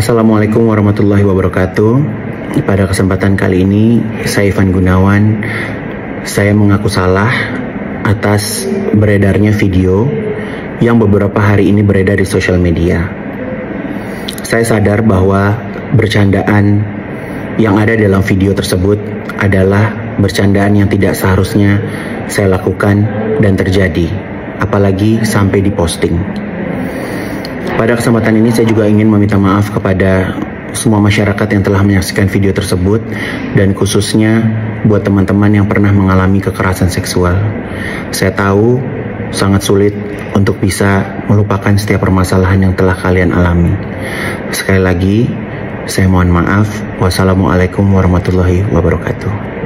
Assalamualaikum warahmatullahi wabarakatuh. Pada kesempatan kali ini, saya Ivan Gunawan. Saya mengaku salah atas beredarnya video yang beberapa hari ini beredar di sosial media. Saya sadar bahwa bercandaan yang ada dalam video tersebut adalah bercandaan yang tidak seharusnya saya lakukan dan terjadi, apalagi sampai diposting. Pada kesempatan ini saya juga ingin meminta maaf kepada semua masyarakat yang telah menyaksikan video tersebut, dan khususnya buat teman-teman yang pernah mengalami kekerasan seksual. Saya tahu sangat sulit untuk bisa melupakan setiap permasalahan yang telah kalian alami. Sekali lagi, saya mohon maaf. Wassalamualaikum warahmatullahi wabarakatuh.